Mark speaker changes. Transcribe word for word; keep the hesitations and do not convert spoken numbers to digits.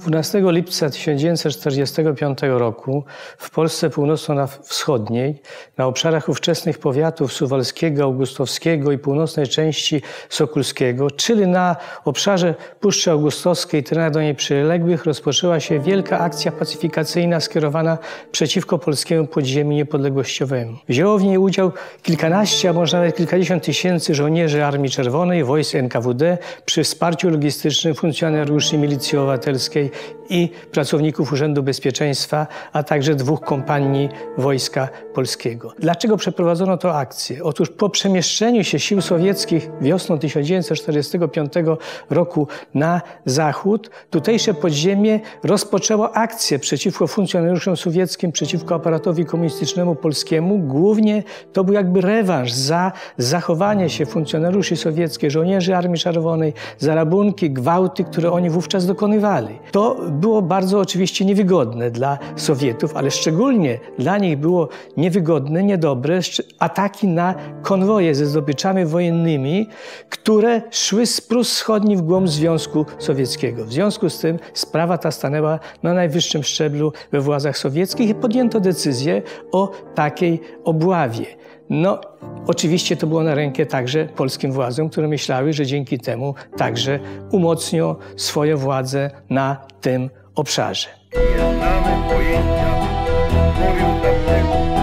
Speaker 1: dwunastego lipca tysiąc dziewięćset czterdziestego piątego roku w Polsce północno-wschodniej, na obszarach ówczesnych powiatów suwalskiego, augustowskiego i północnej części Sokulskiego, czyli na obszarze Puszczy Augustowskiej i terenach do niej przyległych, rozpoczęła się wielka akcja pacyfikacyjna skierowana przeciwko polskiemu podziemiu niepodległościowemu. Wzięło w niej udział kilkanaście, a może nawet kilkadziesiąt tysięcy żołnierzy Armii Czerwonej, wojsk N K W D przy wsparciu logistycznym funkcjonariuszy Milicji Obywatelskiej i pracowników Urzędu Bezpieczeństwa, a także dwóch kompanii Wojska Polskiego. Dlaczego przeprowadzono tę akcję? Otóż po przemieszczeniu się sił sowieckich wiosną tysiąc dziewięćset czterdziestego piątego roku na zachód, tutejsze podziemie rozpoczęło akcję przeciwko funkcjonariuszom sowieckim, przeciwko aparatowi komunistycznemu polskiemu. Głównie to był jakby rewanż za zachowanie się funkcjonariuszy sowieckich, żołnierzy Armii Czerwonej, za rabunki, gwałty, które oni wówczas dokonywali. To było bardzo oczywiście niewygodne dla Sowietów, ale szczególnie dla nich było niewygodne, niedobre ataki na konwoje ze zdobyczami wojennymi, które szły z Prus Wschodnich w głąb Związku Sowieckiego. W związku z tym sprawa ta stanęła na najwyższym szczeblu we władzach sowieckich i podjęto decyzję o takiej obławie. No, oczywiście to było na rękę także polskim władzom, które myślały, że dzięki temu także umocnią swoje władze na tym obszarze.
Speaker 2: Nie znamy pojęcia, mówił tamtemu.